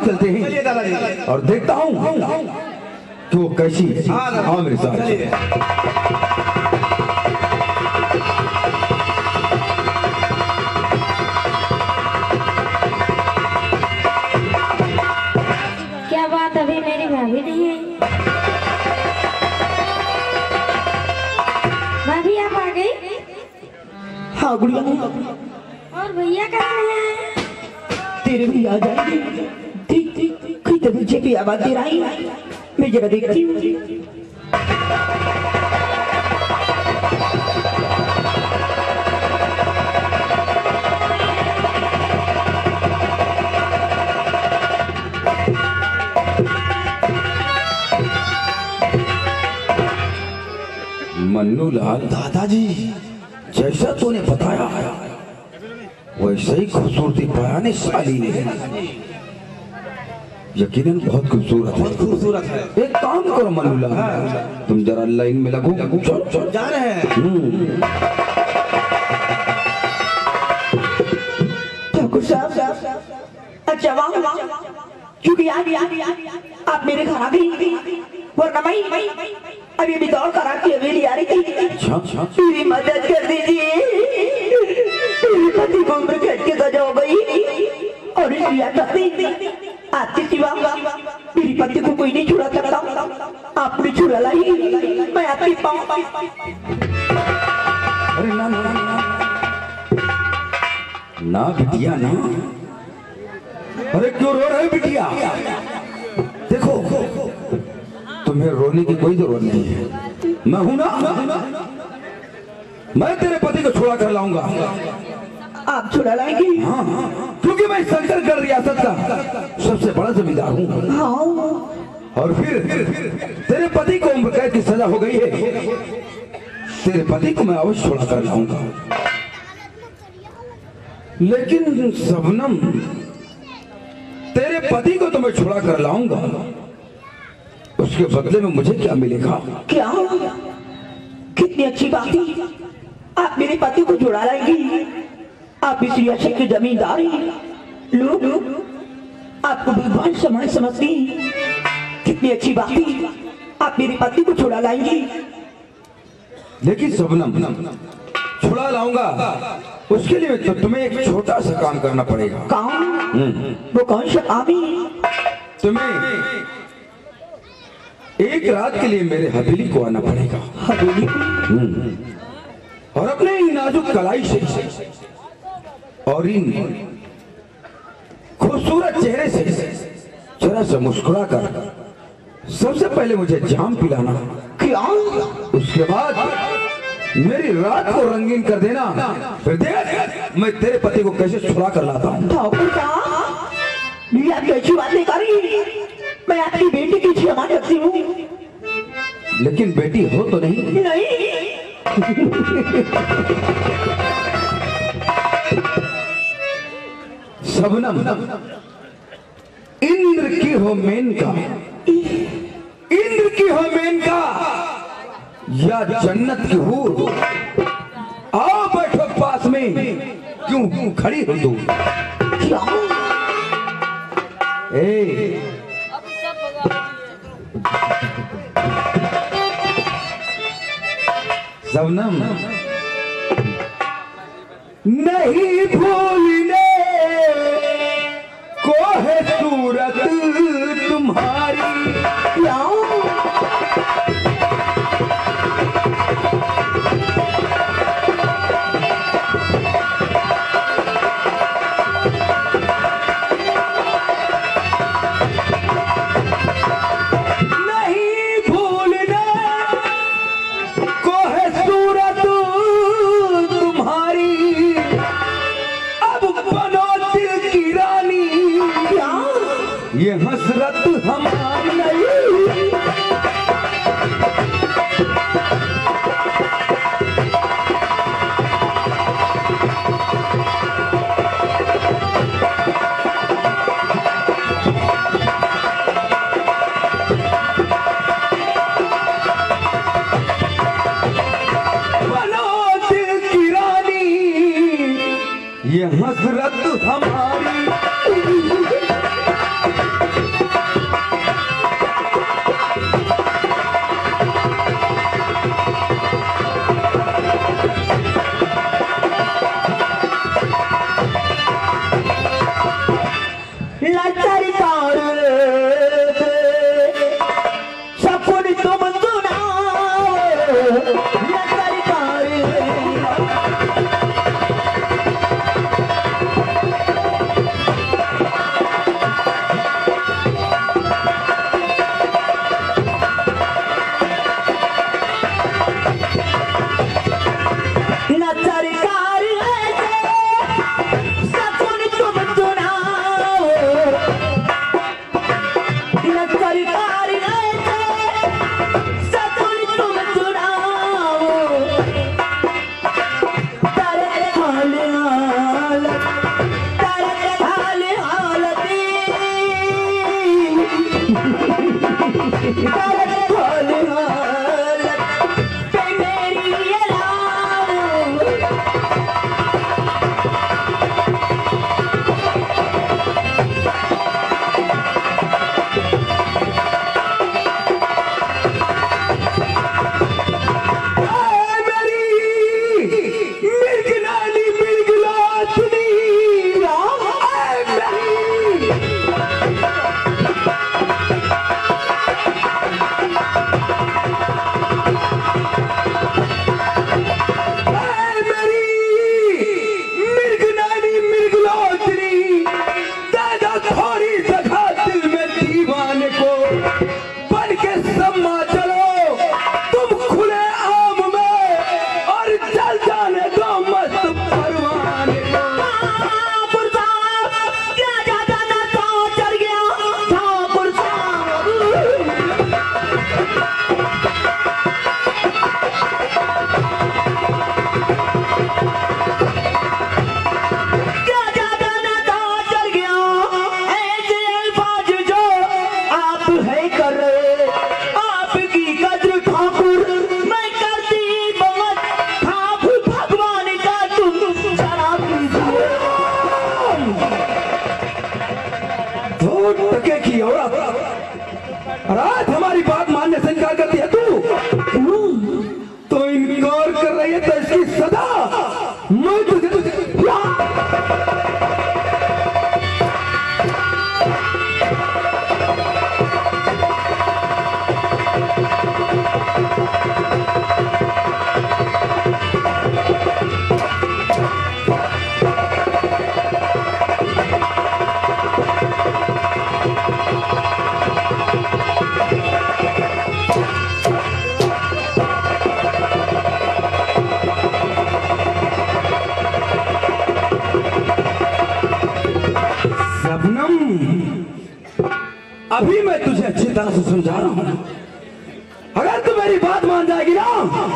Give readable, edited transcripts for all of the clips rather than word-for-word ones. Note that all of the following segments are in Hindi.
चलते हैं और देखता हूँ कि वो कैसी है। हाँ मेरे साथ क्या बात, अभी मेरी भाभी नहीं है? भाभी आप आ गई? हाँ गुड़िया, और भैया कहाँ हैं? तेरे भी आ जाएंगे। ठीक ठीक कहीं तो पीछे की आवाज दे रही है, मैं जरा देखती हूँ। मन्नू लाल, दादाजी जैसा तूने बताया वैसे ही खूबसूरती बयाने साली है, यकीनन बहुत खूबसूरत है। एक काम करो मन्नू लाल, तुम जरा लाइन में लगो। चल जा रहे हैं। ठाकुर साहब, अच्छा वाह, क्योंकि आप मेरे घर आ गई, वरना मैं अभी भी दौड़ कर आपकी हवेली आ रही थी। मेरी मदद कर दीजिए, मेरे पति को उम्र कट के गजा हो गई और आपके सिवा मेरी पति को कोई नहीं छुड़ा सकता। आपने छुड़ा लाई, मैं आपकी पाँव। अरे ना ना ना बिटिया ना, अरे क्यों रो रहे बिटिया? देखो तुम्हें रोने की कोई जरूरत नहीं है, मैं हूं ना, मैं तेरे पति को छुड़ा कर लाऊंगा। आप छुड़ा लाएंगे? हाँ हाँ, क्योंकि मैं शंकरगढ़ रियासत का सबसे बड़ा जमींदार हूँ। हाँ। और फिर तेरे पति को उम्र कैद की सजा हो गई है, तेरे पति को मैं अवश्य छुड़ा कर लाऊंगा। लेकिन सबनम, तेरे पति को तो मैं छुड़ा कर लाऊंगा, उसके बदले में मुझे क्या मिलेगा? क्या? कितनी अच्छी बात है, आप मेरे पति को छुड़ा लाएंगी। आप इस रियासत के जमींदार हैं, लोग आपको भगवान समान समझती हैं। कितनी अच्छी बात है, आप मेरे पति को छुड़ा लाएंगी। लेकिन सबनम, छुड़ा लाऊंगा, उसके लिए तो तुम्हें एक छोटा सा काम करना पड़ेगा। काम? वो कौन सा काम है? तुम्हें एक रात के लिए मेरे हवेली को आना पड़ेगा। हवेली? और अपने इन नाजुक कलाई से और इन खूबसूरत चेहरे से जरा सा मुस्कुरा कर सबसे पहले मुझे जाम पिलाना। क्या? उसके बाद मेरी रात को रंगीन कर देना, फिर देख मैं तेरे पति को कैसे छुड़ा कर लाता हूँ। ठाकुर साहब, ये आप कैसी बातें कर रही हैं? मैं आपकी बेटी की क्षमा करती हूँ। लेकिन बेटी हो तो नहीं? नहीं। सबनम, इंद्र की हो मेनका, इंद्र की हो मेनका या जन्नत की हूर, आओ बैठो पास में, क्यों खड़ी हो तू? सबनम, नहीं भूलने को है सूरत तुम्हारी। ये हसरत हमारी नहीं। बनो दिल की रानी, ये हसरत हमारी। सरकार सपन तुम सुनाओ न सरकार रात हमारी बात मानने से इनकार करती है तू तो इनकार कर रही है तो इसकी सदा मैं तुझे अभी मैं तुझे अच्छी तरह से समझा रहा हूं। अगर तू मेरी बात मान जाएगी ना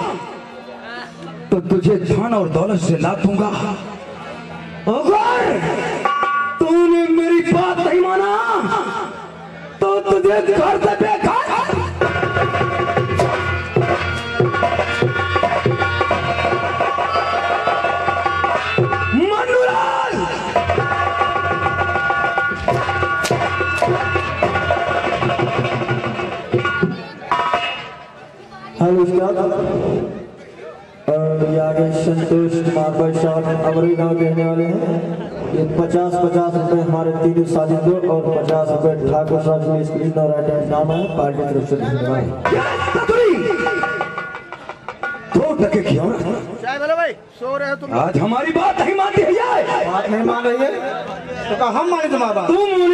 तो तुझे धन और दौलत से लाद दूंगा। अगर तूने मेरी बात नहीं माना तो तुझे घर से बेकार ये आगे संतोष कुमार भाई साहब अमरी गाँव कहने वाले हैं। ये 50-50 रुपए हमारे तीनों साथी को और 50 रुपए ठाकुर साहब के स्क्रीन और आइटम नाम है पार्टी की तरफ से धन्यवाद। भाई सो रहे हो तुम? आज हमारी बात नहीं मानती है। बात नहीं मान रही है तो हम माने तुम्हारा बात।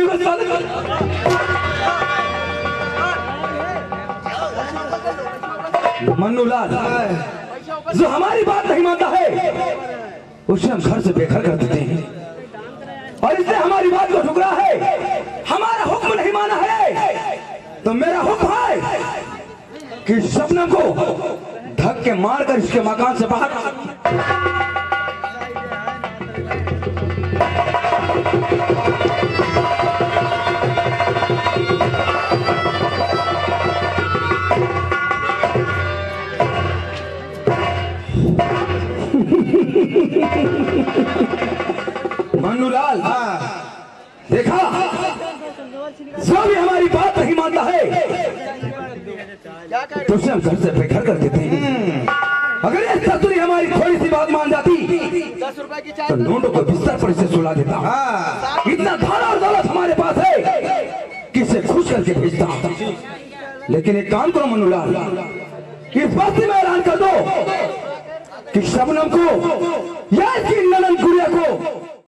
मन्नूलाल जो हमारी बात नहीं मानता है उसे हम घर से बेघर कर देते हैं और इसने हमारी बात को ठुकरा है, हमारा हुक्म नहीं माना है। तो मेरा हुक्म है कि शबनम को धक्के मारकर इसके मकान से बाहर मन्नूलाल देखा जो भी हमारी बात नहीं मानता है तो उसे हम घर से बेघर कर देते हैं। अगर ये ससुरी हमारी थोड़ी सी बात मान जाती 10 रुपए की चाय तो नोटों को बिस्तर पर इसे सुला देता। इतना धन और दौलत बात हमारे पास है किसे खुश करके भेजता। लेकिन एक काम करो मनुलाल, इस बात से मैं ऐलान कर दो कि शबनम को या इसकी ननन गुड़िया को